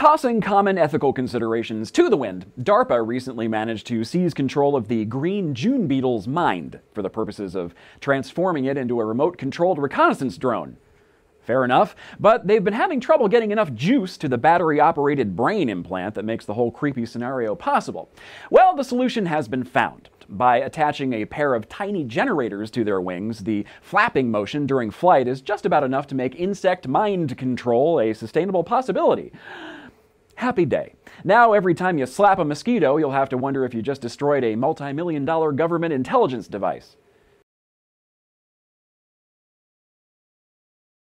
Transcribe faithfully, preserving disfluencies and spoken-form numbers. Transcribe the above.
Tossing common ethical considerations to the wind, DARPA recently managed to seize control of the Green June Beetle's mind for the purposes of transforming it into a remote-controlled reconnaissance drone. Fair enough, but they've been having trouble getting enough juice to the battery-operated brain implant that makes the whole creepy scenario possible. Well, the solution has been found. By attaching a pair of tiny generators to their wings, the flapping motion during flight is just about enough to make insect mind control a sustainable possibility. Happy day. Now, every time you slap a mosquito, you'll have to wonder if you just destroyed a multi-million dollar government intelligence device.